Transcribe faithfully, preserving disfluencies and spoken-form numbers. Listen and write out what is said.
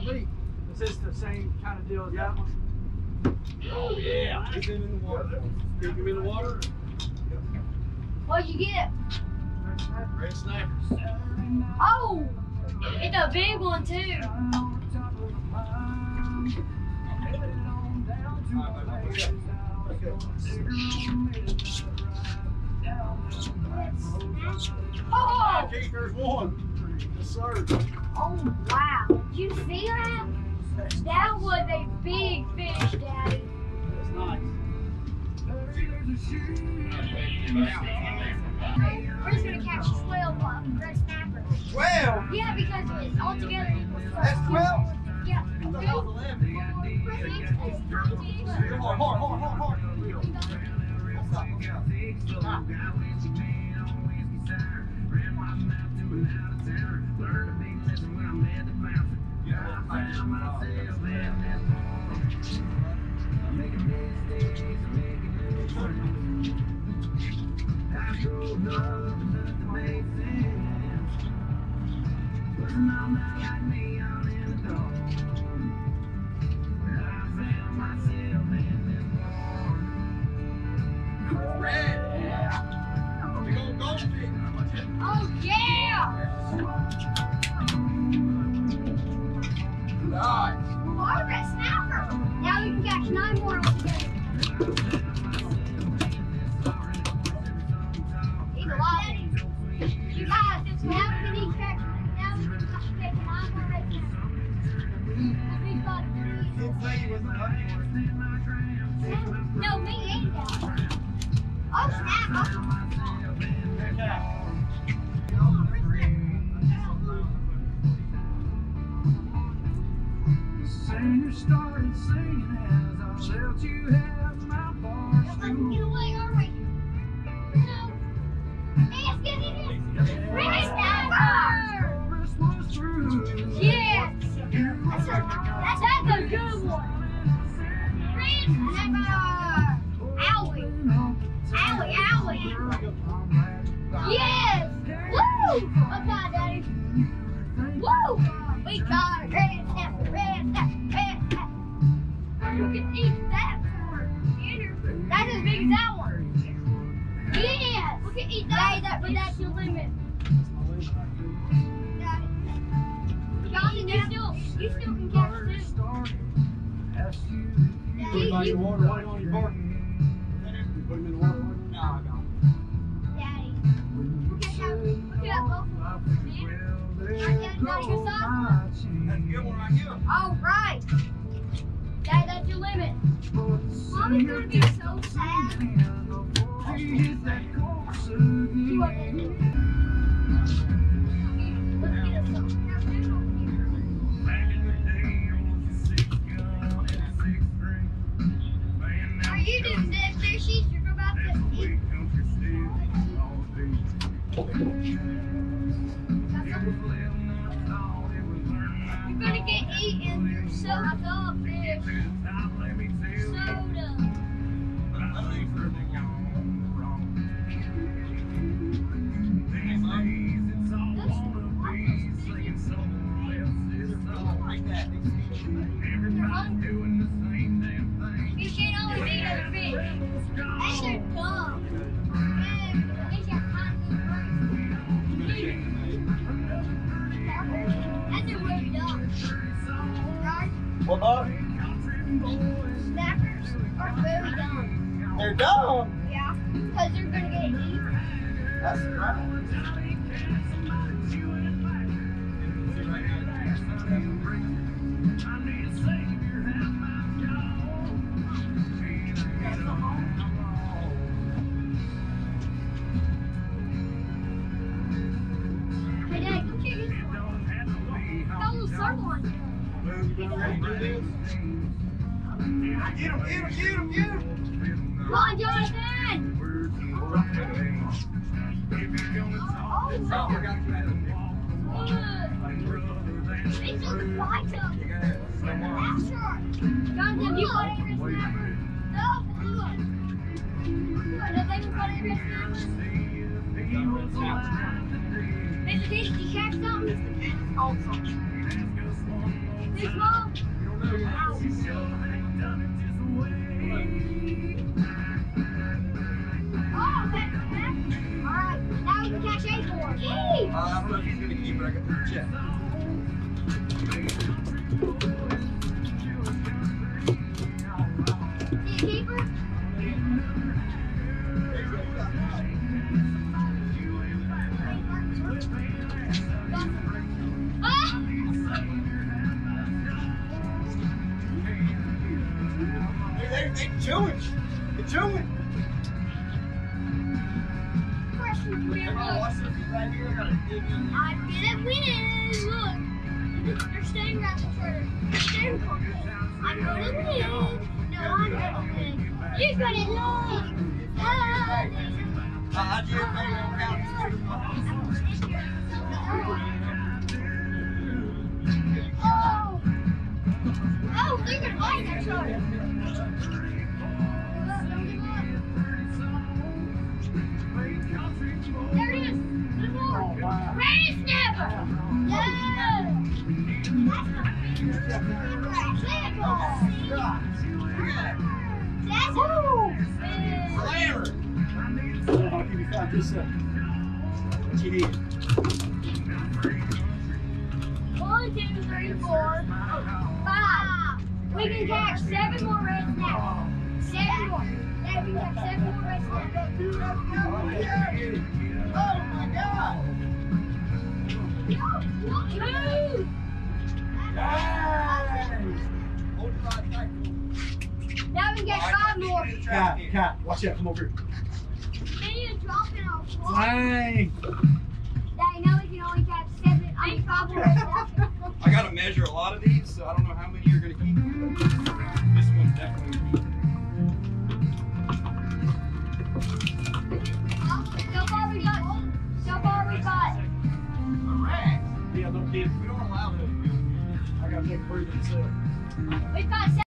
meat. Is this the same kind of deal as that one? Oh yeah. Keep him in the water. Keep him in the water. What'd you get? Red snappers. Oh! It's a big one too. Oh! Keith, there's one. Yes, sir. Oh wow! Did you see that? That was a big fish, Daddy. That's nice. We're just gonna catch twelve uh, red snappers. twelve? Yeah, because it's all together equals twelve. That's twelve? Yeah. I thought that was eleven. Hard, hard, hard, hard, hard. Stop, stop. Red. Big old goldfish. Oh yeah! Nice. More red snapper. Now we can catch nine more altogether. Eat a lot. You guys, now we can eat catch. Now we can catch nine more red snappers. We got three. Didn't say he wasn't hungry. No, me ain't that. Oh snap! Oh. Singer started singing as I felt you have my bar Let's get away, are we? No. Hey, let's get in here. Red snapper! was through. Yes! That's a, that's, that's a good one. Red snapper! Owie! Owie, owie! Yes! Woo! What kind, Daddy? Woo! We got a red snapper, red snapper, red snapper. You can eat that for dinner. That's as big as that one. Yes! We can eat that, that but that's your limit. Jonathan, you still, you still can catch two. Put him in the water. Put him on your board. Put him in the water. No, I got him. Daddy, look at that, look at that both of them. Right, Daddy, got your side? That's a good one right here. All right. Daddy, that's your limit. Mommy's gonna be so sad. See what they do. Let's get us some. Are you doing that fishies? You're about to eat. You're gonna get eaten. You're so dumb, fish. Soda. You're hungry. You can't always eat other fish. And they're dumb. And at least you have time to eat. And they're really dumb. Right? What, Bob? Snappers are very dumb. They're dumb. Yeah, because they're gonna get eaten. That's right. Hey, Dad, come check this one. Got a little circle on it. Ready to do this? Get him, get him, get him, get him. Come on, Jonathan! Oh, Oh, we got you at it. good. These are the flights up. You got it. That's sure. Jonathan, you got every snapper? No, good. Good. Does anyone got every snapper? They Mister Destin, did you catch something? It's called something. Too small? You don't know your house. Oh, okay. Alright, now we can catch eight more. Yay! Uh, I don't know if he's going to keep it. I got to check. Did you keep her? Ah! They, they, they chewing. They're chewing. Question for you, Oh, look. watch this right here. I got to dig in. I'm gonna win. Look. They're staying right there. They're going. I'm gonna win. No, I'm gonna win. You're gonna look. Ah, Uh, I do it right now. Oh! Oh, they're gonna fight that shark. Don't give up. There it is. There's more. Rain snapper. Yeah. That's a Larry. I'll give you five just a second. What you need? One, two, three, four, five. We can catch seven more red snappers. Seven more. Yeah, we can catch seven more red snappers. Oh my God! Two. Hold your rod tight. Now we can get five more. Cat, cat, watch out, come over here. Maybe you're dropping our floor. Dang! Daddy, now we can only catch seven. I mean, five more red snappers. I gotta measure a lot of these, so I don't know how many you're gonna keep. This one's definitely keep. So far we got. So far we got. Yeah, no kids. We don't allow those. I gotta take a breather myself. We've got seven.